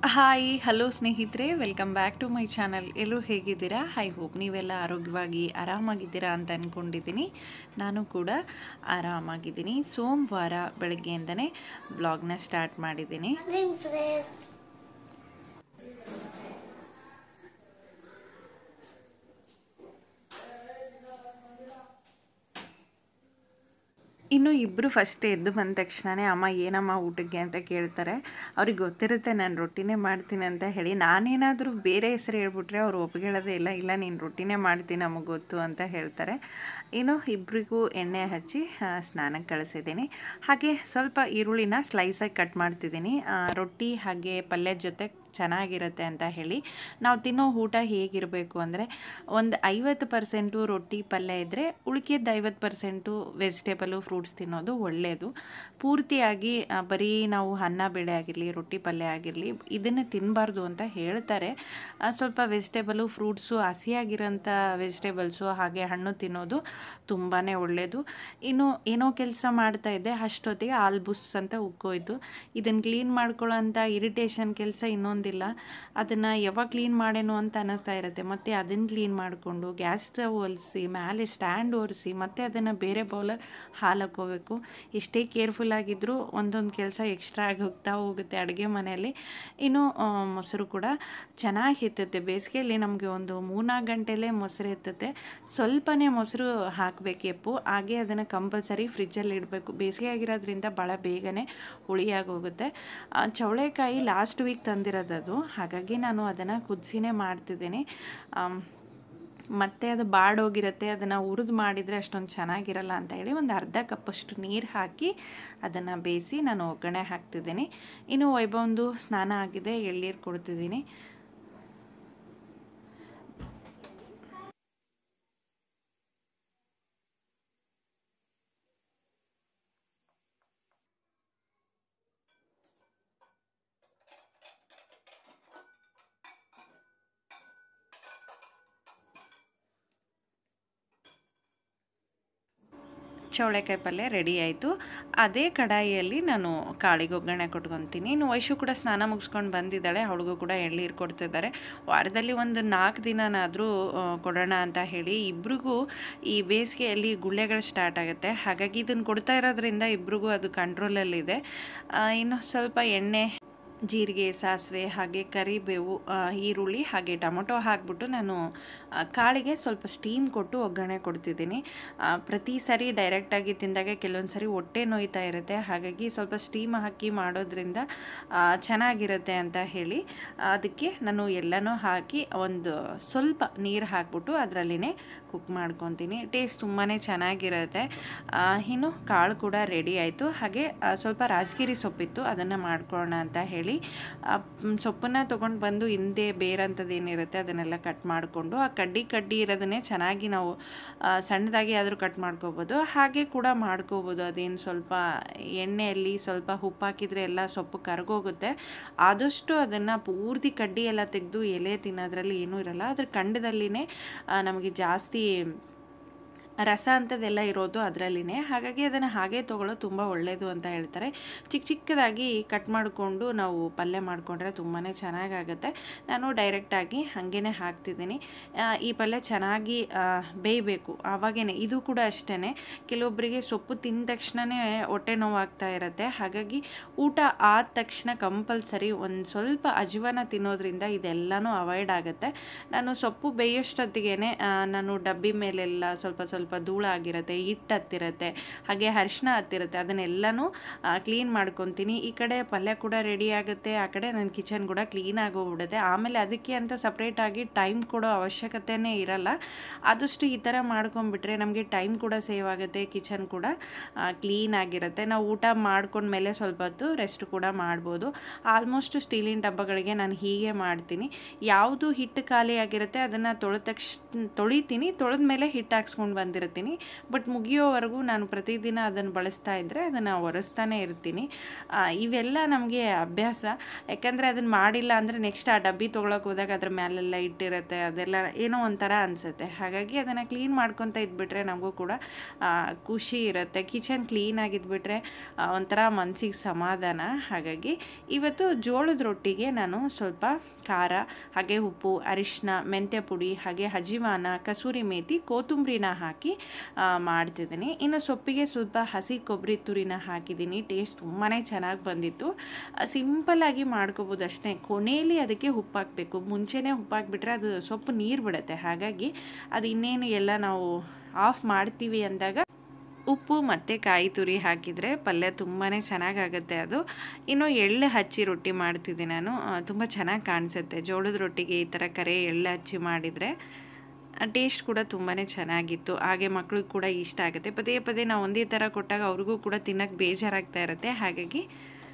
Hi hello ಸ್ನೇಹಿತರೆ, welcome back to my channel. ಎಲ್ಲರೂ ಹೇಗಿದ್ದೀರಾ? ಐ ಹೋಪ್ ನೀವೆಲ್ಲ ಆರೋಗ್ಯವಾಗಿ ಆರಾಮಾಗಿದ್ದೀರಾ ಅಂತ ಅಂದ್ಕೊಂಡಿದ್ದೀನಿ. ನಾನು ಕೂಡ ಆರಾಮಾಗಿದ್ದೀನಿ. ಸೋಮವಾರ ಬೆಳಗ್ಗೆಯಿಂದನೇ ವ್ಲಾಗ್ನ ಸ್ಟಾರ್ಟ್ ಮಾಡಿದ್ದೀನಿ. ಇನ್ನು ಇಬ್ಬರು ಫಸ್ಟ್ ಎದ್ದು ಬಂದ ತಕ್ಷಣವೇ ಅಮ್ಮ ಏನಮ್ಮ ಊಟಕ್ಕೆ ಅಂತ ಕೇಳ್ತಾರೆ. ಅವ್ರಿಗೆ ಗೊತ್ತಿರುತ್ತೆ ನಾನು ರೊಟ್ಟಿನೇ ಮಾಡ್ತೀನಿ ಅಂತ ಹೇಳಿ. ನಾನೇನಾದರೂ ಬೇರೆ ಹೆಸರು ಹೇಳ್ಬಿಟ್ರೆ ಅವ್ರು ಒಪ್ಕೊಳ್ಳೋದೇ ಇಲ್ಲ. ಇಲ್ಲ ನೀನು ರೊಟ್ಟಿನೇ ಮಾಡ್ತೀನಿ ನಮಗೆ ಗೊತ್ತು ಅಂತ ಹೇಳ್ತಾರೆ. ಇನ್ನು ಇಬ್ಬರಿಗೂ ಎಣ್ಣೆ ಹಚ್ಚಿ ಸ್ನಾನಕ್ಕೆ ಕಳಿಸಿದ್ದೀನಿ. ಹಾಗೆ ಸ್ವಲ್ಪ ಈರುಳ್ಳಿನ ಸ್ಲೈಸಾಗಿ ಕಟ್ ಮಾಡ್ತಿದ್ದೀನಿ. ರೊಟ್ಟಿ ಹಾಗೆ ಪಲ್ಯದ ಜೊತೆ ಚೆನ್ನಾಗಿರುತ್ತೆ ಅಂತ ಹೇಳಿ. ನಾವು ತಿನ್ನೋ ಊಟ ಹೇಗಿರಬೇಕು ಅಂದರೆ, ಒಂದು 50% ರೊಟ್ಟಿ ಪಲ್ಯ ಇದ್ದರೆ ಉಳ್ಕಿದ್ದು 50% ವೆಜಿಟೇಬಲು ಫ್ರೂಟ್ಸ್ ತಿನ್ನೋದು ಒಳ್ಳೆಯದು. ಪೂರ್ತಿಯಾಗಿ ಬರೀ ನಾವು ಅನ್ನ ಬೇಳೆ ಆಗಿರಲಿ ರೊಟ್ಟಿ ಪಲ್ಯ ಆಗಿರಲಿ ಇದನ್ನೇ ತಿನ್ನಬಾರ್ದು ಅಂತ ಹೇಳ್ತಾರೆ. ಸ್ವಲ್ಪ ವೆಜಿಟೇಬಲು ಫ್ರೂಟ್ಸು ಹಸಿಯಾಗಿರೋಂಥ ವೆಜಿಟೇಬಲ್ಸು ಹಾಗೆ ಹಣ್ಣು ತಿನ್ನೋದು ತುಂಬಾ ಒಳ್ಳೆಯದು. ಇನ್ನು ಏನೋ ಕೆಲಸ ಮಾಡ್ತಾಯಿದ್ದೆ, ಅಷ್ಟೊತ್ತಿಗೆ ಹಾಲು ಬುಸ್ ಅಂತ ಉಕ್ಕೋಯ್ತು. ಇದನ್ನು ಕ್ಲೀನ್ ಮಾಡ್ಕೊಳ್ಳೋ ಅಂಥ ಇರಿಟೇಷನ್ ಕೆಲಸ ಇನ್ನೊಂದಿಲ್ಲ. ಅದನ್ನು ಯಾವಾಗ ಕ್ಲೀನ್ ಮಾಡೇನೋ ಅಂತ ಅನ್ನಿಸ್ತಾ ಇರುತ್ತೆ. ಮತ್ತು ಅದನ್ನು ಕ್ಲೀನ್ ಮಾಡಿಕೊಂಡು ಗ್ಯಾಸ್ ಸ್ಟವ್ ಒರೆಸಿ ಮೇಲೆ ಸ್ಟ್ಯಾಂಡ್ ಒರೆಸಿ ಮತ್ತು ಅದನ್ನು ಬೇರೆ ಬೌಲಲ್ಲಿ ಹಾಲು ಹಾಕ್ಕೋಬೇಕು. ಎಷ್ಟೇ ಕೇರ್ಫುಲ್ಲಾಗಿದ್ದರೂ ಒಂದೊಂದು ಕೆಲಸ ಎಕ್ಸ್ಟ್ರಾ ಆಗಿ ಹೋಗುತ್ತೆ ಅಡುಗೆ ಮನೆಯಲ್ಲಿ. ಇನ್ನು ಮೊಸರು ಕೂಡ ಚೆನ್ನಾಗಿ ಎತ್ತುತ್ತೆ. ಬೇಸಿಗೆಯಲ್ಲಿ ನಮಗೆ ಒಂದು 3-4 ಗಂಟೆಲೇ ಮೊಸರು ಎತ್ತುತ್ತೆ. ಸ್ವಲ್ಪನೇ ಮೊಸರು ಹಾಕಬೇಕು ಎಪ್ಪು. ಹಾಗೆ ಅದನ್ನು ಕಂಪಲ್ಸರಿ ಫ್ರಿಜ್ಜಲ್ಲಿ ಇಡಬೇಕು. ಬೇಸಿಗೆ ಆಗಿರೋದ್ರಿಂದ ಭಾಳ ಬೇಗನೆ ಹುಳಿಯಾಗೋಗುತ್ತೆ. ಚೌಳೆಕಾಯಿ ಲಾಸ್ಟ್ ವೀಕ್ ತಂದಿರೋದದು, ಹಾಗಾಗಿ ನಾನು ಅದನ್ನು ಕುದಿಸಿನೇ ಮಾಡ್ತಿದ್ದೀನಿ. ಮತ್ತು ಅದು ಬಾಡೋಗಿರುತ್ತೆ, ಅದನ್ನು ಹುರಿದು ಮಾಡಿದರೆ ಅಷ್ಟೊಂದು ಚೆನ್ನಾಗಿರಲ್ಲ ಅಂತ ಹೇಳಿ ಒಂದು ಅರ್ಧ ಕಪ್ಪಷ್ಟು ನೀರು ಹಾಕಿ ಅದನ್ನು ಬೇಯಿಸಿ ನಾನು ಒಗ್ಗರಣೆ ಹಾಕ್ತಿದ್ದೀನಿ. ಇನ್ನು ವೈಭವಂದು ಸ್ನಾನ ಆಗಿದೆ, ಎಳ್ನೀರು ಕೊಡ್ತಿದ್ದೀನಿ. ಚೌಳೆಕಾಯಿ ಪಲ್ಯ ರೆಡಿ ಆಯಿತು. ಅದೇ ಕಡಾಯಿಯಲ್ಲಿ ನಾನು ಕಾಳಿಗೆ ಒಗ್ಗರಣೆ ಕೊಟ್ಕೊತೀನಿ. ಇನ್ನು ವೈಶು ಕೂಡ ಸ್ನಾನ ಮುಗಿಸ್ಕೊಂಡು ಬಂದಿದ್ದಾಳೆ, ಅವಳಿಗೂ ಕೂಡ ಎಳ್ನೀರು ಕೊಡ್ತಿದ್ದಾರೆ. ವಾರದಲ್ಲಿ ಒಂದು 4 ದಿನನಾದರೂ ಕೊಡೋಣ ಅಂತ ಹೇಳಿ. ಇಬ್ರಿಗೂ ಈ ಬೇಸಿಗೆಯಲ್ಲಿ ಗುಳ್ಳೆಗಳು ಸ್ಟಾರ್ಟ್ ಆಗುತ್ತೆ, ಹಾಗಾಗಿ ಇದನ್ನು ಕೊಡ್ತಾ ಇರೋದ್ರಿಂದ ಇಬ್ರಿಗೂ ಅದು ಕಂಟ್ರೋಲಲ್ಲಿದೆ. ಇನ್ನು ಸ್ವಲ್ಪ ಎಣ್ಣೆ, ಜೀರಿಗೆ, ಸಾಸಿವೆ ಹಾಗೆ ಕರಿಬೇವು, ಈರುಳ್ಳಿ ಹಾಗೆ ಟೊಮೊಟೊ ಹಾಕ್ಬಿಟ್ಟು ನಾನು ಕಾಳಿಗೆ ಸ್ವಲ್ಪ ಸ್ಟೀಮ್ ಕೊಟ್ಟು ಒಗ್ಗರಣೆ ಕೊಡ್ತಿದ್ದೀನಿ. ಪ್ರತಿ ಸಾರಿ ಡೈರೆಕ್ಟಾಗಿ ತಿಂದಾಗ ಕೆಲವೊಂದು ಸಾರಿ ಹೊಟ್ಟೆ ನೋಯ್ತಾ ಇರುತ್ತೆ, ಹಾಗಾಗಿ ಸ್ವಲ್ಪ ಸ್ಟೀಮ್ ಹಾಕಿ ಮಾಡೋದ್ರಿಂದ ಚೆನ್ನಾಗಿರುತ್ತೆ ಅಂತ ಹೇಳಿ ಅದಕ್ಕೆ ನಾನು ಎಲ್ಲನೂ ಹಾಕಿ ಒಂದು ಸ್ವಲ್ಪ ನೀರು ಹಾಕ್ಬಿಟ್ಟು ಅದರಲ್ಲಿನೇ ಕುಕ್ ಮಾಡ್ಕೊತೀನಿ. ಟೇಸ್ಟ್ ತುಂಬಾ ಚೆನ್ನಾಗಿರುತ್ತೆ. ಇನ್ನು ಕಾಳು ಕೂಡ ರೆಡಿ ಆಯಿತು. ಹಾಗೆ ಸ್ವಲ್ಪ ರಾಜಗಿರಿ ಸೊಪ್ಪಿತ್ತು, ಅದನ್ನು ಮಾಡ್ಕೊಳ್ಳೋಣ ಅಂತ ಹೇಳಿ ಸೊಪ್ಪನ್ನು ತೊಗೊಂಡು ಬಂದು ಹಿಂದೆ ಬೇರಂಥದ್ದು ಏನಿರುತ್ತೆ ಅದನ್ನೆಲ್ಲ ಕಟ್ ಮಾಡಿಕೊಂಡು ಆ ಕಡ್ಡಿ ಇರೋದನ್ನೇ ಚೆನ್ನಾಗಿ ನಾವು ಸಣ್ಣದಾಗಿ ಆದರೂ ಕಟ್ ಮಾಡ್ಕೋಬೋದು. ಹಾಗೆ ಕೂಡ ಮಾಡ್ಕೋಬೋದು. ಅದೇನು ಸ್ವಲ್ಪ ಎಣ್ಣೆಯಲ್ಲಿ ಸ್ವಲ್ಪ ಉಪ್ಪು ಹಾಕಿದರೆ ಎಲ್ಲ ಸೊಪ್ಪು ಕರಗೋಗುತ್ತೆ. ಆದಷ್ಟು ಅದನ್ನು ಪೂರ್ತಿ ಕಡ್ಡಿ ಎಲ್ಲ ತೆಗೆದು ಎಲೆ ತಿನ್ನೋದ್ರಲ್ಲಿ ಏನೂ ಇರಲ್ಲ. ಅದ್ರ ಕಂಡದಲ್ಲಿನೇ ನಮಗೆ ಜಾಸ್ತಿ ರಸ ಅಂಥದ್ದೆಲ್ಲ ಇರೋದು ಅದರಲ್ಲಿನೇ, ಹಾಗಾಗಿ ಅದನ್ನು ಹಾಗೆ ತೊಗೊಳ್ಳೋದು ತುಂಬ ಒಳ್ಳೆಯದು ಅಂತ ಹೇಳ್ತಾರೆ. ಚಿಕ್ಕದಾಗಿ ಕಟ್ ಮಾಡಿಕೊಂಡು ನಾವು ಪಲ್ಯ ಮಾಡಿಕೊಂಡ್ರೆ ತುಂಬಾ ಚೆನ್ನಾಗಾಗುತ್ತೆ. ನಾನು ಡೈರೆಕ್ಟಾಗಿ ಹಾಗೇ ಹಾಕ್ತಿದ್ದೀನಿ. ಈ ಪಲ್ಯ ಚೆನ್ನಾಗಿ ಬೇಯಬೇಕು, ಆವಾಗೇ. ಇದು ಕೂಡ ಅಷ್ಟೇ, ಕೆಲವೊಬ್ಬರಿಗೆ ಸೊಪ್ಪು ತಿಂದ ತಕ್ಷಣವೇ ಹೊಟ್ಟೆ ನೋವಾಗ್ತಾ ಇರುತ್ತೆ, ಹಾಗಾಗಿ ಊಟ ಆದ ತಕ್ಷಣ ಕಂಪಲ್ಸರಿ ಒಂದು ಸ್ವಲ್ಪ ಅಜವಾನ ತಿನ್ನೋದ್ರಿಂದ ಇದೆಲ್ಲನೂ ಅವಾಯ್ಡ್ ಆಗುತ್ತೆ. ನಾನು ಸೊಪ್ಪು ಬೇಯೋಷ್ಟೊತ್ತಿಗೆ ನಾನು ಡಬ್ಬಿ ಮೇಲೆಲ್ಲ ಸ್ವಲ್ಪ ಧೂಳಾಗಿರುತ್ತೆ, ಹಿಟ್ಟು ಹತ್ತಿರುತ್ತೆ, ಹಾಗೆ ಅರಿಶಿನ ಹತ್ತಿರುತ್ತೆ, ಅದನ್ನೆಲ್ಲನೂ ಕ್ಲೀನ್ ಮಾಡ್ಕೊತೀನಿ. ಈ ಕಡೆ ಪಲ್ಯ ಕೂಡ ರೆಡಿ ಆಗುತ್ತೆ, ಆ ಕಡೆ ನನ್ನ ಕಿಚನ್ ಕೂಡ ಕ್ಲೀನ್ ಆಗೋಗ್ಬಿಡುತ್ತೆ. ಆಮೇಲೆ ಅದಕ್ಕೆ ಅಂತ ಸಪ್ರೇಟಾಗಿ ಟೈಮ್ ಕೊಡೋ ಅವಶ್ಯಕತೆಯೇ ಇರಲ್ಲ. ಆದಷ್ಟು ಈ ಥರ ಮಾಡ್ಕೊಂಡ್ಬಿಟ್ರೆ ನಮಗೆ ಟೈಮ್ ಕೂಡ ಸೇವ್ ಆಗುತ್ತೆ, ಕಿಚನ್ ಕೂಡ ಕ್ಲೀನ್ ಆಗಿರುತ್ತೆ. ನಾವು ಊಟ ಮಾಡ್ಕೊಂಡ್ಮೇಲೆ ಸ್ವಲ್ಪ ಹೊತ್ತು ರೆಸ್ಟ್ ಕೂಡ ಮಾಡ್ಬೋದು. ಆಲ್ಮೋಸ್ಟ್ ಸ್ಟೀಲಿನ ಡಬ್ಬಗಳಿಗೆ ನಾನು ಹೀಗೆ ಮಾಡ್ತೀನಿ. ಯಾವುದು ಹಿಟ್ಟು ಖಾಲಿ ಆಗಿರುತ್ತೆ ಅದನ್ನು ತೊಳಿತೀನಿ, ತೊಳೆದ ಮೇಲೆ ಹಿಟ್ಟು ಹಾಕ್ಸ್ಕೊಂಡು ಬಂದು ಬಂದಿರ್ತೀನಿ. ಬಟ್ ಮುಗಿಯೋವರೆಗೂ ನಾನು ಪ್ರತಿದಿನ ಅದನ್ನು ಬಳಸ್ತಾ ಇದ್ದರೆ ಅದನ್ನು ಒರೆಸ್ತಾನೆ ಇರ್ತೀನಿ. ಇವೆಲ್ಲ ನಮಗೆ ಅಭ್ಯಾಸ. ಯಾಕಂದರೆ ಅದನ್ನು ಮಾಡಿಲ್ಲ ಅಂದರೆ ನೆಕ್ಸ್ಟ್ ಆ ಡಬ್ಬಿ ತೊಗೊಳಕ್ಕೆ ಹೋದಾಗ ಅದ್ರ ಮೇಲೆಲ್ಲ ಇಟ್ಟಿರುತ್ತೆ, ಅದೆಲ್ಲ ಏನೋ ಒಂಥರ ಅನಿಸುತ್ತೆ. ಹಾಗಾಗಿ ಅದನ್ನು ಕ್ಲೀನ್ ಮಾಡ್ಕೊತ ಇದ್ಬಿಟ್ರೆ ನಮಗೂ ಕೂಡ ಖುಷಿ ಇರುತ್ತೆ. ಕಿಚನ್ ಕ್ಲೀನಾಗಿದ್ಬಿಟ್ರೆ ಒಂಥರ ಮನಸ್ಸಿಗೆ ಸಮಾಧಾನ. ಹಾಗಾಗಿ ಇವತ್ತು ಜೋಳದ ರೊಟ್ಟಿಗೆ ನಾನು ಸ್ವಲ್ಪ ಖಾರ, ಹಾಗೆ ಉಪ್ಪು, ಅರಿಶಿನ, ಮೆಂತ್ಯ ಪುಡಿ, ಹಾಗೆ ಅಜಿವಾನ, ಕಸೂರಿ ಮೇಥಿ, ಕೊತ್ತಂಬರಿನ ಹಾಕಿ ಮಾಡ್ತಿದ್ದೀನಿ. ಇನ್ನು ಸೊಪ್ಪಿಗೆ ಸ್ವಲ್ಪ ಹಸಿ ಕೊಬ್ಬರಿ ತುರಿನ ಹಾಕಿದ್ದೀನಿ. ಟೇಸ್ಟ್ ತುಂಬಾ ಚೆನ್ನಾಗಿ ಬಂದಿತ್ತು. ಸಿಂಪಲ್ಲಾಗಿ ಮಾಡ್ಕೋಬೋದು ಅಷ್ಟೇ. ಕೊನೆಯಲ್ಲಿ ಅದಕ್ಕೆ ಉಪ್ಪು ಹಾಕಬೇಕು. ಮುಂಚೆನೇ ಉಪ್ಪು ಹಾಕ್ಬಿಟ್ರೆ ಅದು ಸೊಪ್ಪು ನೀರು ಬಿಡುತ್ತೆ. ಹಾಗಾಗಿ ಅದು ಇನ್ನೇನು ಎಲ್ಲ ನಾವು ಆಫ್ ಮಾಡ್ತೀವಿ ಅಂದಾಗ ಉಪ್ಪು ಮತ್ತು ಕಾಯಿ ತುರಿ ಹಾಕಿದರೆ ಪಲ್ಯ ತುಂಬಾ ಚೆನ್ನಾಗಾಗುತ್ತೆ ಅದು. ಇನ್ನು ಎಳ್ಳು ಹಚ್ಚಿ ರೊಟ್ಟಿ ಮಾಡ್ತಿದ್ದೆ ನಾನು. ತುಂಬ ಚೆನ್ನಾಗಿ ಕಾಣಿಸುತ್ತೆ ಜೋಳದ ರೊಟ್ಟಿಗೆ ಈ ಥರ ಕರೆ ಎಳ್ಳು ಹಚ್ಚಿ ಮಾಡಿದರೆ. ಟೇಸ್ಟ್ ಕೂಡ ತುಂಬಾ ಚೆನ್ನಾಗಿತ್ತು. ಹಾಗೆ ಮಕ್ಳಿಗೆ ಕೂಡ ಇಷ್ಟ ಆಗುತ್ತೆ. ಪದೇ ಪದೇ ನಾವು ಒಂದೇ ಥರ ಕೊಟ್ಟಾಗ ಅವ್ರಿಗೂ ಕೂಡ ತಿನ್ನೋಕ್ಕೆ ಬೇಜಾರಾಗ್ತಾ ಇರುತ್ತೆ. ಹಾಗಾಗಿ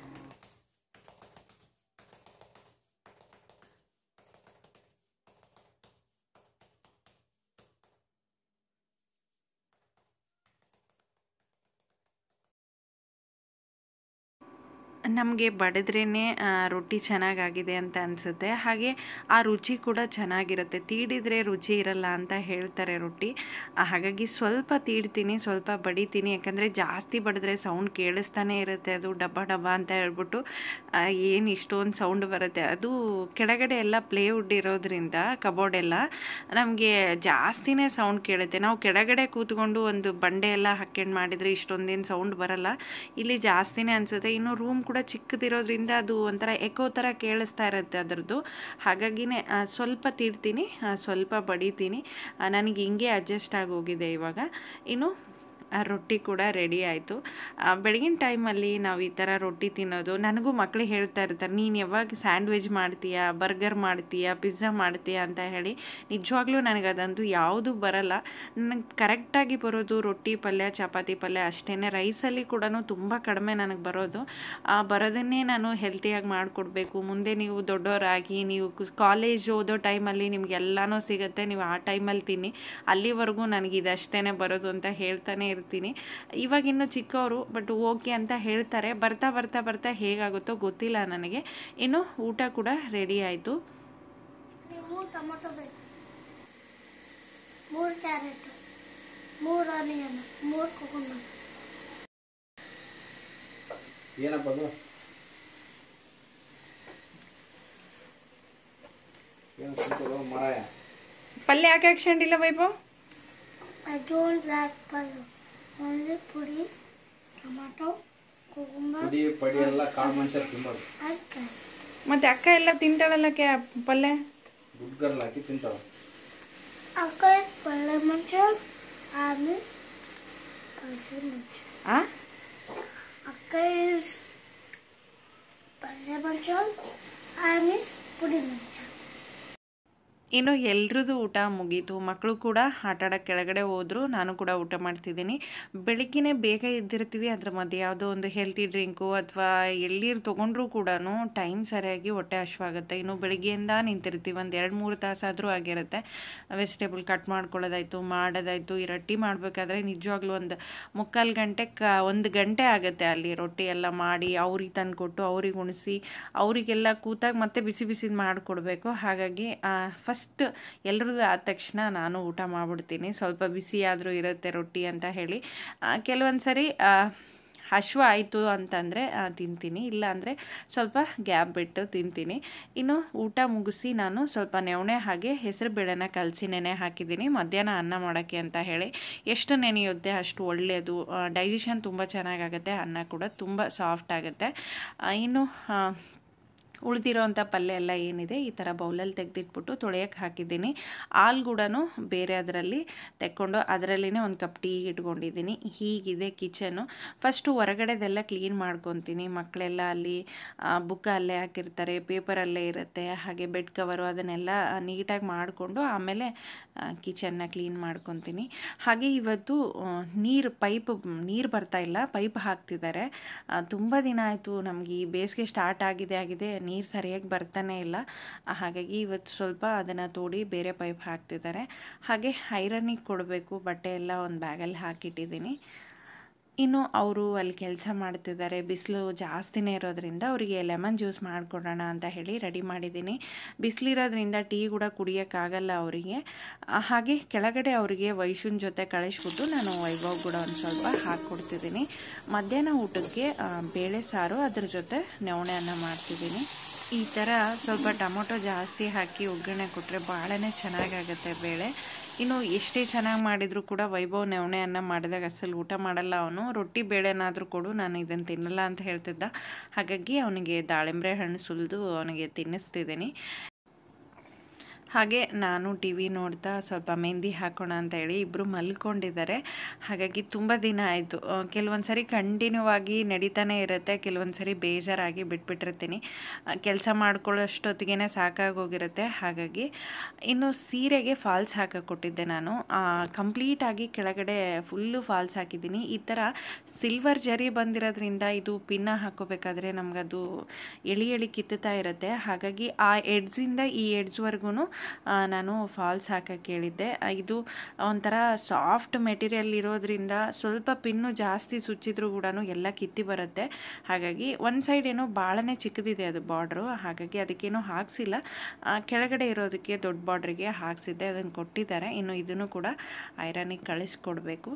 ನಮಗೆ ಬಡಿದ್ರೇ ರೊಟ್ಟಿ ಚೆನ್ನಾಗಾಗಿದೆ ಅಂತ ಅನಿಸುತ್ತೆ. ಹಾಗೆ ಆ ರುಚಿ ಕೂಡ ಚೆನ್ನಾಗಿರುತ್ತೆ. ತೀಡಿದರೆ ರುಚಿ ಇರಲ್ಲ ಅಂತ ಹೇಳ್ತಾರೆ ರೊಟ್ಟಿ. ಹಾಗಾಗಿ ಸ್ವಲ್ಪ ತೀಡ್ತೀನಿ, ಸ್ವಲ್ಪ ಬಡಿತೀನಿ. ಯಾಕಂದರೆ ಜಾಸ್ತಿ ಬಡಿದ್ರೆ ಸೌಂಡ್ ಕೇಳಿಸ್ತಾನೆ ಇರುತ್ತೆ. ಅದು ಡಬ್ಬ ಡಬ್ಬ ಅಂತ ಹೇಳ್ಬಿಟ್ಟು ಏನು ಇಷ್ಟೊಂದು ಸೌಂಡ್ ಬರುತ್ತೆ. ಅದು ಕೆಳಗಡೆ ಎಲ್ಲ ಪ್ಲೇವುಡ್ ಇರೋದ್ರಿಂದ ಕಬೋರ್ಡ್ ಎಲ್ಲ ನಮಗೆ ಜಾಸ್ತಿನೇ ಸೌಂಡ್ ಕೇಳುತ್ತೆ. ನಾವು ಕೆಳಗಡೆ ಕೂತ್ಕೊಂಡು ಒಂದು ಬಂಡೆ ಎಲ್ಲ ಹಾಕ್ಕೊಂಡು ಮಾಡಿದರೆ ಇಷ್ಟೊಂದೇನು ಸೌಂಡ್ ಬರಲ್ಲ. ಇಲ್ಲಿ ಜಾಸ್ತಿನೇ ಅನಿಸುತ್ತೆ. ಇನ್ನು ರೂಮ್ ಕೂಡ ಚಿಕ್ಕದಿರೋದ್ರಿಂದ ಅದು ಒಂಥರ ಎಕೋ ಥರ ಕೇಳಿಸ್ತಾ ಇರುತ್ತೆ ಅದರದ್ದು. ಹಾಗಾಗಿನೇ ಸ್ವಲ್ಪ ತೀಡ್ತೀನಿ, ಸ್ವಲ್ಪ ಬಡಿತೀನಿ. ನನಗೆ ಹಿಂಗೆ ಅಡ್ಜಸ್ಟ್ ಆಗೋಗಿದೆ ಇವಾಗ. ಇನ್ನು ರೊಟ್ಟಿ ಕೂಡ ರೆಡಿ ಆಯಿತು. ಬೆಳಗಿನ ಟೈಮಲ್ಲಿ ನಾವು ಈ ಥರ ರೊಟ್ಟಿ ತಿನ್ನೋದು, ನನಗೂ ಮಕ್ಕಳಿಗೆ ಹೇಳ್ತಾ ಇರ್ತಾರೆ, ನೀನು ಯಾವಾಗ ಸ್ಯಾಂಡ್ವಿಚ್ ಮಾಡ್ತೀಯಾ, ಬರ್ಗರ್ ಮಾಡ್ತೀಯಾ, ಪಿಜ್ಜಾ ಮಾಡ್ತೀಯಾ ಅಂತ ಹೇಳಿ. ನಿಜವಾಗ್ಲೂ ನನಗೆ ಅದಂತೂ ಯಾವುದೂ ಬರಲ್ಲ. ನನಗೆ ಕರೆಕ್ಟಾಗಿ ಬರೋದು ರೊಟ್ಟಿ ಪಲ್ಯ, ಚಪಾತಿ ಪಲ್ಯ ಅಷ್ಟೇ. ರೈಸಲ್ಲಿ ಕೂಡ ತುಂಬ ಕಡಿಮೆ ನನಗೆ ಬರೋದು. ಬರೋದನ್ನೇ ನಾನು ಹೆಲ್ತಿಯಾಗಿ ಮಾಡಿಕೊಡ್ಬೇಕು. ಮುಂದೆ ನೀವು ದೊಡ್ಡವರಾಗಿ ನೀವು ಕಾಲೇಜ್ ಓದೋ ಟೈಮಲ್ಲಿ ನಿಮಗೆಲ್ಲನೂ ಸಿಗುತ್ತೆ, ನೀವು ಆ ಟೈಮಲ್ಲಿ ತಿನ್ನಿ. ಅಲ್ಲಿವರೆಗೂ ನನಗೆ ಇದಷ್ಟೇ ಬರೋದು ಅಂತ ಹೇಳ್ತಾನೆ ಇರ್ತೀನಿ. ಇವಾಗಿನ್ನೂ ಚಿಕ್ಕವರು, ಬಟ್ ಓಕೆ ಅಂತ ಹೇಳ್ತಾರೆ. ಬರ್ತಾ ಬರ್ತಾ ಬರ್ತಾ ಹೇಗಾಗುತ್ತೋ ಗೊತ್ತಿಲ್ಲ ನನಗೆ. ಇನ್ನು ಊಟ ಕೂಡ ರೆಡಿ ಆಯಿತು. 3 ಟೊಮೊಟೊ ಬೇಕು, 3 ಕ್ಯಾರೆಟ್, 3 ಆನಿಯನ್, 3 ಕುಕುಂಬರ್. ಏನಪ್ಪ ಅದು? ಪಲ್ಯ ಯಾಕೆ ಹಾಕ್ಕೊಂಡಿಲ್ಲ Vaibhav? I don't like pulao. Only puri, tomato, cucumber. ಪುಡಿ ಪಡಿ ಎಲ್ಲ ಕಾಳು ಮನುಷ್ಯ ತಿನ್ನೋದು. ಮತ್ತೆ ಅಕ್ಕ ಎಲ್ಲ ತಿಂತಾಳಲ್ಲ ಪಲ್ಯ? ಗುಡ್ಗರ್ಲ್ ಹಾಕಿ ತಿಂತಾವ. ಅಕ್ಕ ಪಲ್ಯ ಮನುಷ್ಯ, ಆಮಿಸ್ ಹಸಿ ಮನುಷ್ಯ. ಅಕ್ಕ is ಪಲ್ಯ ಮನುಷ್ಯ, ಆಮಿಸ್ ಪುಡಿ ಮನುಷ್ಯ. ಇನ್ನು ಎಲ್ರದ್ದು ಊಟ ಮುಗೀತು. ಮಕ್ಕಳು ಕೂಡ ಆಟಾಡೋಕ್ಕೆ ಕೆಳಗಡೆ ಹೋದರು. ನಾನು ಕೂಡ ಊಟ ಮಾಡ್ತಿದ್ದೀನಿ. ಬೆಳಗ್ಗೆನೇ ಬೇಗ ಎದ್ದಿರ್ತೀವಿ. ಅದ್ರ ಮಧ್ಯೆ ಯಾವುದೋ ಒಂದು ಹೆಲ್ತಿ ಡ್ರಿಂಕು ಅಥವಾ ಎಳ್ಳೀರು ತೊಗೊಂಡ್ರೂ ಕೂಡ ಟೈಮ್ ಸರಿಯಾಗಿ ಹೊಟ್ಟೆ ಹಶ್ವಾಗುತ್ತೆ. ಇನ್ನು ಬೆಳಗ್ಗೆಯಿಂದ ನಿಂತಿರ್ತೀವಿ, ಒಂದು 2-3 ತಾಸಾದರೂ ಆಗಿರುತ್ತೆ. ವೆಜಿಟೇಬಲ್ ಕಟ್ ಮಾಡ್ಕೊಳ್ಳೋದಾಯಿತು, ಮಾಡೋದಾಯಿತು. ಈ ರೊಟ್ಟಿ ಮಾಡಬೇಕಾದ್ರೆ ನಿಜವಾಗ್ಲೂ ಒಂದು 3/4 ಗಂಟೆ 1 ಗಂಟೆ ಆಗುತ್ತೆ. ಅಲ್ಲಿ ರೊಟ್ಟಿ ಎಲ್ಲ ಮಾಡಿ ಅವ್ರಿಗೆ ತಂದು ಕೊಟ್ಟು ಅವ್ರಿಗೆ ಉಣಿಸಿ ಅವರಿಗೆಲ್ಲ ಕೂತಾಗ ಮತ್ತೆ ಬಿಸಿ ಬಿಸಿದು ಮಾಡಿಕೊಡ್ಬೇಕು. ಹಾಗಾಗಿ ಫಸ್ಟ್ ಎಲ್ರದ್ದು ಆದ ತಕ್ಷಣ ನಾನು ಊಟ ಮಾಡಿಬಿಡ್ತೀನಿ. ಸ್ವಲ್ಪ ಬಿಸಿ ಆದರೂ ಇರುತ್ತೆ ರೊಟ್ಟಿ ಅಂತ ಹೇಳಿ. ಕೆಲವೊಂದು ಸರಿ ಹಶ್ವ ಆಯಿತು ಅಂತಂದರೆ ತಿಂತೀನಿ, ಇಲ್ಲ ಅಂದರೆ ಸ್ವಲ್ಪ ಗ್ಯಾಪ್ ಬಿಟ್ಟು ತಿಂತೀನಿ. ಇನ್ನು ಊಟ ಮುಗಿಸಿ ನಾನು ಸ್ವಲ್ಪ ನೆವಣೆ ಹಾಗೆ ಹೆಸರು ಬೇಳೆನ ಕಲಸಿ ನೆನೆ ಹಾಕಿದ್ದೀನಿ ಮಧ್ಯಾಹ್ನ ಅನ್ನ ಮಾಡೋಕ್ಕೆ ಅಂತ ಹೇಳಿ. ಎಷ್ಟು ನೆನೆಯುತ್ತೆ ಅಷ್ಟು ಒಳ್ಳೆಯದು. ಡೈಜೆಷನ್ ತುಂಬ ಚೆನ್ನಾಗಾಗುತ್ತೆ, ಅನ್ನ ಕೂಡ ತುಂಬ ಸಾಫ್ಟ್ ಆಗುತ್ತೆ. ಇನ್ನು ಉಳಿದಿರೋವಂಥ ಪಲ್ಯ ಎಲ್ಲ ಏನಿದೆ ಈ ಥರ ಬೌಲಲ್ಲಿ ತೆಗೆದಿಟ್ಬಿಟ್ಟು ತೊಳೆಯೋಕ್ಕೆ ಹಾಕಿದ್ದೀನಿ. ಹಾಲು ಕೂಡ ಬೇರೆ ಅದರಲ್ಲಿ ತೆಕ್ಕೊಂಡು ಅದರಲ್ಲಿನೇ ಒಂದು ಕಪ್ ಟೀ ಇಟ್ಕೊಂಡಿದ್ದೀನಿ. ಹೀಗಿದೆ ಕಿಚನ್ನು. ಫಸ್ಟು ಹೊರಗಡೆದೆಲ್ಲ ಕ್ಲೀನ್ ಮಾಡ್ಕೊತೀನಿ. ಮಕ್ಕಳೆಲ್ಲ ಅಲ್ಲಿ ಬುಕ್ ಅಲ್ಲೇ ಹಾಕಿರ್ತಾರೆ, ಪೇಪರಲ್ಲೇ ಇರುತ್ತೆ, ಹಾಗೆ ಬೆಡ್ ಕವರು ಅದನ್ನೆಲ್ಲ ನೀಟಾಗಿ ಮಾಡಿಕೊಂಡು ಆಮೇಲೆ ಕಿಚನ್ನ ಕ್ಲೀನ್ ಮಾಡ್ಕೊತೀನಿ. ಹಾಗೆ ಇವತ್ತು ನೀರು ಬರ್ತಾಯಿಲ್ಲ, ಪೈಪ್ ಹಾಕ್ತಿದ್ದಾರೆ. ತುಂಬ ದಿನ ಆಯಿತು ನಮಗೆ ಈ ಬೇಸಿಗೆ ಸ್ಟಾರ್ಟ್ ಆಗಿದೆ ನೀರು ಸರಿಯಾಗಿ ಬರ್ತಾನೆ ಇಲ್ಲ. ಹಾಗಾಗಿ ಇವತ್ತು ಸ್ವಲ್ಪ ಅದನ್ನು ತೋಡಿ ಬೇರೆ ಪೈಪ್ ಹಾಕ್ತಿದ್ದಾರೆ. ಹಾಗೆ ಐರನ್ನಿಗೆ ಕೊಡಬೇಕು, ಬಟ್ಟೆ ಎಲ್ಲ ಒಂದು ಬ್ಯಾಗಲ್ಲಿ ಹಾಕಿಟ್ಟಿದ್ದೀನಿ. ಇನ್ನು ಅವರು ಅಲ್ಲಿ ಕೆಲಸ ಮಾಡ್ತಿದ್ದಾರೆ. ಬಿಸಿಲು ಜಾಸ್ತಿನೇ ಇರೋದ್ರಿಂದ ಅವರಿಗೆ ಲೆಮನ್ ಜ್ಯೂಸ್ ಮಾಡಿಕೊಡೋಣ ಅಂತ ಹೇಳಿ ರೆಡಿ ಮಾಡಿದ್ದೀನಿ. ಬಿಸಿಲಿರೋದ್ರಿಂದ ಟೀ ಕೂಡ ಕುಡಿಯೋಕ್ಕಾಗಲ್ಲ ಅವರಿಗೆ. ಹಾಗೆ ಕೆಳಗಡೆ ಅವರಿಗೆ ವೈಶುನ್ ಜೊತೆ ಕಳಿಸ್ಬಿಟ್ಟು ನಾನು ವೈಭವ್ ಕೂಡ ಒಂದು ಸ್ವಲ್ಪ ಹಾಕ್ಕೊಡ್ತಿದ್ದೀನಿ. ಮಧ್ಯಾಹ್ನ ಊಟಕ್ಕೆ ಬೇಳೆ ಸಾರು, ಅದ್ರ ಜೊತೆ ನವಣೆ ಅನ್ನ ಮಾಡ್ತಿದ್ದೀನಿ. ಈ ಥರ ಸ್ವಲ್ಪ ಟೊಮೊಟೊ ಜಾಸ್ತಿ ಹಾಕಿ ಒಗ್ಗರಣೆ ಕೊಟ್ಟರೆ ಭಾಳನೇ ಚೆನ್ನಾಗಾಗುತ್ತೆ ಬೇಳೆ. ಇನ್ನು ಎಷ್ಟೇ ಚೆನ್ನಾಗಿ ಮಾಡಿದರೂ ಕೂಡ ವೈಭವ್ ನವಣೆ ಅನ್ನ ಮಾಡಿದಾಗ ಅಸಲು ಊಟ ಮಾಡಲ್ಲ ಅವನು. ರೊಟ್ಟಿ ಬೇಳೆನಾದರೂ ಕೊಡು, ನಾನು ಇದನ್ನು ತಿನ್ನಲ್ಲ ಅಂತ ಹೇಳ್ತಿದ್ದ. ಹಾಗಾಗಿ ಅವನಿಗೆ ದಾಳಿಂಬೆ ಹಣ್ಣು ಸುಲಿದು ಅವನಿಗೆ ತಿನ್ನಿಸ್ತಿದ್ದೀನಿ. ಹಾಗೆ ನಾನು ಟಿ ವಿ ನೋಡ್ತಾ ಸ್ವಲ್ಪ ಮೆಹಂದಿ ಹಾಕೋಣ ಅಂತ ಹೇಳಿ ಇಬ್ಬರು ಮಲ್ಕೊಂಡಿದ್ದಾರೆ. ಹಾಗಾಗಿ ತುಂಬ ದಿನ ಆಯಿತು. ಕೆಲವೊಂದು ಸರಿ ಕಂಟಿನ್ಯೂ ಆಗಿ ನಡೀತಾನೆ ಇರುತ್ತೆ, ಕೆಲವೊಂದು ಸರಿ ಬೇಜಾರಾಗಿ ಬಿಟ್ಬಿಟ್ಟಿರ್ತೀನಿ. ಕೆಲಸ ಮಾಡ್ಕೊಳ್ಳೋಷ್ಟೊತ್ತಿಗೆ ಸಾಕಾಗೋಗಿರುತ್ತೆ. ಹಾಗಾಗಿ ಇನ್ನು ಸೀರೆಗೆ ಫಾಲ್ಸ್ ಹಾಕಕ್ಕೆ ಕೊಟ್ಟಿದ್ದೆ ನಾನು. ಕಂಪ್ಲೀಟಾಗಿ ಕೆಳಗಡೆ ಫುಲ್ಲು ಫಾಲ್ಸ್ ಹಾಕಿದ್ದೀನಿ. ಈ ಥರ ಸಿಲ್ವರ್ ಜರಿ ಬಂದಿರೋದ್ರಿಂದ ಇದು ಪಿನ್ನ ಹಾಕೋಬೇಕಾದ್ರೆ ನಮಗದು ಎಳಿ ಕಿತ್ತುತ್ತಾ ಇರುತ್ತೆ. ಹಾಗಾಗಿ ಆ ಎಡ್ಜಿಂದ ಈ ಎಡ್ಜ್ವರೆಗೂ ನಾನು ಫಾಲ್ಸ್ ಹಾಕಕ್ಕೆ ಹೇಳಿದ್ದೆ. ಇದು ಒಂಥರ ಸಾಫ್ಟ್ ಮೆಟೀರಿಯಲ್ ಇರೋದ್ರಿಂದ ಸ್ವಲ್ಪ ಪಿನ್ನು ಜಾಸ್ತಿ ಸುಚ್ಚಿದ್ರೂ ಕೂಡ ಎಲ್ಲ ಕಿತ್ತಿ ಬರುತ್ತೆ. ಹಾಗಾಗಿ ಒಂದು ಸೈಡ್ ಏನೋ ಭಾಳನೇ ಚಿಕ್ಕದಿದೆ ಅದು ಬಾರ್ಡ್ರು, ಹಾಗಾಗಿ ಅದಕ್ಕೇನೋ ಹಾಕ್ಸಿಲ್ಲ. ಕೆಳಗಡೆ ಇರೋದಕ್ಕೆ ದೊಡ್ಡ ಬಾರ್ಡ್ರಿಗೆ ಹಾಕ್ಸಿದ್ದೆ, ಅದನ್ನು ಕೊಟ್ಟಿದ್ದಾರೆ. ಇನ್ನು ಇದನ್ನು ಕೂಡ ಐರನಿಗೆ ಕಳಿಸ್ಕೊಡ್ಬೇಕು.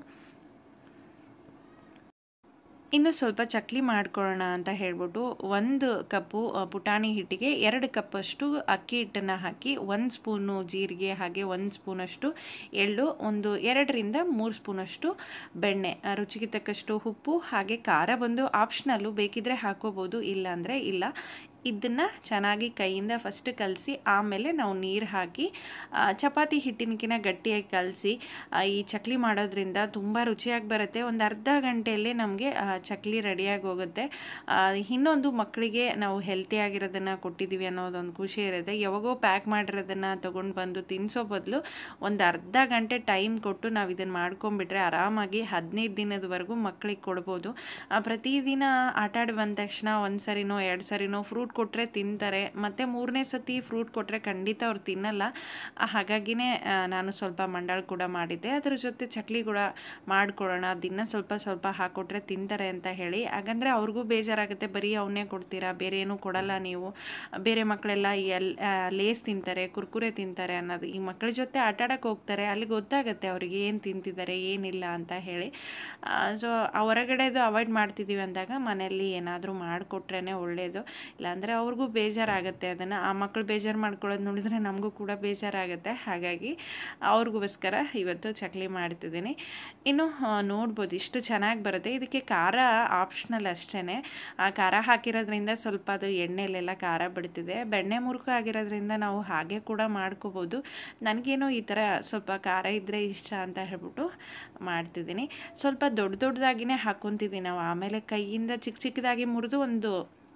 ಇನ್ನು ಸ್ವಲ್ಪ ಚಕ್ಲಿ ಮಾಡ್ಕೊಳ್ಳೋಣ ಅಂತ ಹೇಳ್ಬಿಟ್ಟು 1 ಕಪ್ಪು ಪುಟಾಣಿ ಹಿಟ್ಟಿಗೆ 2 ಕಪ್ಪಷ್ಟು ಅಕ್ಕಿ ಹಿಟ್ಟನ್ನು ಹಾಕಿ 1 ಸ್ಪೂನು ಜೀರಿಗೆ, ಹಾಗೆ 1 ಸ್ಪೂನಷ್ಟು ಎಳ್ಳು, 2 ರಿಂದ 3 ಸ್ಪೂನಷ್ಟು ಬೆಣ್ಣೆ, ರುಚಿಗೆ ತಕ್ಕಷ್ಟು ಉಪ್ಪು, ಹಾಗೆ ಖಾರ ಬಂದು ಆಪ್ಷನಲ್ಲು, ಬೇಕಿದ್ರೆ ಹಾಕೋಬೋದು, ಇಲ್ಲಾಂದರೆ ಇಲ್ಲ. ಇದನ್ನು ಚೆನ್ನಾಗಿ ಕೈಯಿಂದ ಫಸ್ಟ್ ಕಲಸಿ ಆಮೇಲೆ ನಾವು ನೀರು ಹಾಕಿ ಚಪಾತಿ ಹಿಟ್ಟಿನಕಿನ ಗಟ್ಟಿಯಾಗಿ ಕಲಸಿ ಈ ಚಕ್ಲಿ ಮಾಡೋದ್ರಿಂದ ತುಂಬ ರುಚಿಯಾಗಿ ಬರುತ್ತೆ. ಒಂದು ಅರ್ಧ ಗಂಟೆಯಲ್ಲೇ ನಮಗೆ ಚಕ್ಲಿ ರೆಡಿಯಾಗಿ ಹೋಗುತ್ತೆ. ಇನ್ನೊಂದು, ಮಕ್ಕಳಿಗೆ ನಾವು ಹೆಲ್ತಿಯಾಗಿರೋದನ್ನು ಕೊಟ್ಟಿದ್ದೀವಿ ಅನ್ನೋದೊಂದು ಖುಷಿ ಇರುತ್ತೆ. ಯಾವಾಗೋ ಪ್ಯಾಕ್ ಮಾಡಿರೋದನ್ನು ತೊಗೊಂಡು ಬಂದು ತಿನ್ನಿಸೋ ಬದಲು ಒಂದು ಅರ್ಧ ಗಂಟೆ ಟೈಮ್ ಕೊಟ್ಟು ನಾವು ಇದನ್ನು ಮಾಡ್ಕೊಂಬಿಟ್ರೆ ಆರಾಮಾಗಿ 15 ದಿನದವರೆಗೂ ಮಕ್ಕಳಿಗೆ ಕೊಡ್ಬೋದು. ಪ್ರತಿದಿನ ಆಟಾಡಿ ಬಂದ ತಕ್ಷಣ 1 ಸರಿನೋ 2 ಸರಿನೋ ಫ್ರೂಟ್ ಕೊಟ್ಟರೆ ತಿಂತಾರೆ, ಮತ್ತು 3ನೇ ಸತಿ ಫ್ರೂಟ್ ಕೊಟ್ಟರೆ ಖಂಡಿತ ಅವ್ರು ತಿನ್ನಲ್ಲ. ಹಾಗಾಗಿನೇ ನಾನು ಸ್ವಲ್ಪ ಮಂಡಾಳು ಕೂಡ ಮಾಡಿದ್ದೆ. ಅದ್ರ ಜೊತೆ ಚಕ್ಲಿ ಕೂಡ ಮಾಡಿಕೊಡೋಣ, ದಿನ ಸ್ವಲ್ಪ ಸ್ವಲ್ಪ ಹಾಕ್ಕೊಟ್ರೆ ತಿಂತಾರೆ ಅಂತ ಹೇಳಿ. ಹಾಗಂದರೆ ಅವ್ರಿಗೂ ಬೇಜಾರಾಗುತ್ತೆ, ಬರೀ ಅವನ್ನೇ ಕೊಡ್ತೀರಾ, ಬೇರೆ ಏನೂ ಕೊಡಲ್ಲ ನೀವು, ಬೇರೆ ಮಕ್ಕಳೆಲ್ಲ ಲೇಸ್ ತಿಂತಾರೆ, ಕುರ್ಕುರೆ ತಿಂತಾರೆ ಅನ್ನೋದು. ಈ ಮಕ್ಕಳ ಜೊತೆ ಆಟಾಡಕ್ಕೆ ಹೋಗ್ತಾರೆ, ಅಲ್ಲಿ ಗೊತ್ತಾಗುತ್ತೆ ಅವ್ರಿಗೆ ಏನು ತಿಂತಿದ್ದಾರೆ ಏನಿಲ್ಲ ಅಂತ ಹೇಳಿ. ಸೊ ಹೊರಗಡೆದು ಅವಾಯ್ಡ್ ಮಾಡ್ತಿದ್ದೀವಿ ಅಂದಾಗ ಮನೆಯಲ್ಲಿ ಏನಾದರೂ ಮಾಡಿಕೊಟ್ರೇ ಒಳ್ಳೆಯದು. ಇಲ್ಲಾಂದರೆ ಅವ್ರಿಗೂ ಬೇಜಾರಾಗುತ್ತೆ. ಅದನ್ನು ಆ ಮಕ್ಕಳು ಬೇಜಾರು ಮಾಡ್ಕೊಳ್ಳೋದು ನೋಡಿದರೆ ನಮಗೂ ಕೂಡ ಬೇಜಾರಾಗುತ್ತೆ. ಹಾಗಾಗಿ ಅವ್ರಿಗೋಸ್ಕರ ಇವತ್ತು ಚಕ್ಲಿ ಮಾಡ್ತಿದ್ದೀನಿ. ಇನ್ನು ನೋಡ್ಬೋದು ಇಷ್ಟು ಚೆನ್ನಾಗಿ ಬರುತ್ತೆ. ಇದಕ್ಕೆ ಖಾರ ಆಪ್ಷನಲ್ ಅಷ್ಟೇ. ಆ ಖಾರ ಹಾಕಿರೋದ್ರಿಂದ ಸ್ವಲ್ಪ ಅದು ಎಣ್ಣೆಲೆಲ್ಲ ಖಾರ ಬಿಡ್ತಿದೆ. ಬೆಣ್ಣೆ ಮುರುಕು ಆಗಿರೋದ್ರಿಂದ ನಾವು ಹಾಗೆ ಕೂಡ ಮಾಡ್ಕೋಬೋದು. ನನಗೇನೋ ಈ ಥರ ಸ್ವಲ್ಪ ಖಾರ ಇದ್ದರೆ ಇಷ್ಟ ಅಂತ ಹೇಳ್ಬಿಟ್ಟು ಮಾಡ್ತಿದ್ದೀನಿ. ಸ್ವಲ್ಪ ದೊಡ್ಡದಾಗಿನೇ ಹಾಕ್ಕೊತಿದ್ದೀನಿ ನಾವು. ಆಮೇಲೆ ಕೈಯಿಂದ ಚಿಕ್ಕದಾಗಿ ಮುರಿದು ಒಂದು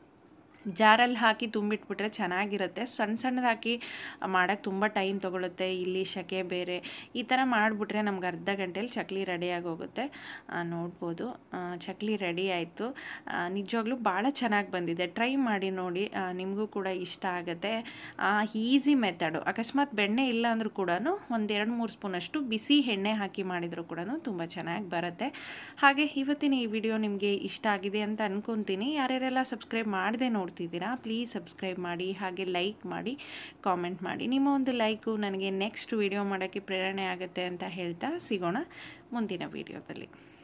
ಜಾರಲ್ಲಿ ಹಾಕಿ ತುಂಬಿಟ್ಬಿಟ್ರೆ ಚೆನ್ನಾಗಿರುತ್ತೆ. ಸಣ್ಣದು ಹಾಕಿ ಮಾಡೋಕ್ಕೆ ತುಂಬ ಟೈಮ್ ತೊಗೊಳುತ್ತೆ, ಇಲ್ಲಿ ಸೆಕೆ ಬೇರೆ. ಈ ಥರ ಮಾಡಿಬಿಟ್ರೆ ನಮ್ಗೆ ಅರ್ಧ ಗಂಟೆಯಲ್ಲಿ ಚಕ್ಲಿ ರೆಡಿಯಾಗಿ ಹೋಗುತ್ತೆ. ನೋಡ್ಬೋದು ಚಕ್ಲಿ ರೆಡಿ ಆಯಿತು. ನಿಜವಾಗ್ಲೂ ಭಾಳ ಚೆನ್ನಾಗಿ ಬಂದಿದೆ. ಟ್ರೈ ಮಾಡಿ ನೋಡಿ, ನಿಮಗೂ ಕೂಡ ಇಷ್ಟ ಆಗುತ್ತೆ. Easy method. ಅಕಸ್ಮಾತ್ ಬೆಣ್ಣೆ ಇಲ್ಲ ಅಂದರೂ ಕೂಡ ಒಂದು 2-3 ಸ್ಪೂನಷ್ಟು ಬಿಸಿ ಎಣ್ಣೆ ಹಾಕಿ ಮಾಡಿದರೂ ಕೂಡ ತುಂಬ ಚೆನ್ನಾಗಿ ಬರುತ್ತೆ. ಹಾಗೆ ಇವತ್ತಿನ ಈ ವಿಡಿಯೋ ನಿಮಗೆ ಇಷ್ಟ ಆಗಿದೆ ಅಂತ ಅಂದ್ಕೊತೀನಿ. ಯಾರ್ಯಾರೆಲ್ಲ ಸಬ್ಸ್ಕ್ರೈಬ್ ಮಾಡದೆ ನೋಡ್ತಿದ್ದೀರಾ ಪ್ಲೀಸ್ ಸಬ್ಸ್ಕ್ರೈಬ್ ಮಾಡಿ, ಹಾಗೆ ಲೈಕ್ ಮಾಡಿ, ಕಾಮೆಂಟ್ ಮಾಡಿ. ನಿಮ್ಮ ಒಂದು ಲೈಕು ನನಗೆ ನೆಕ್ಸ್ಟ್ ವಿಡಿಯೋ ಮಾಡೋಕ್ಕೆ ಪ್ರೇರಣೆ ಆಗುತ್ತೆ ಅಂತ ಹೇಳ್ತಾ ಸಿಗೋಣ ಮುಂದಿನ ವಿಡಿಯೋದಲ್ಲಿ.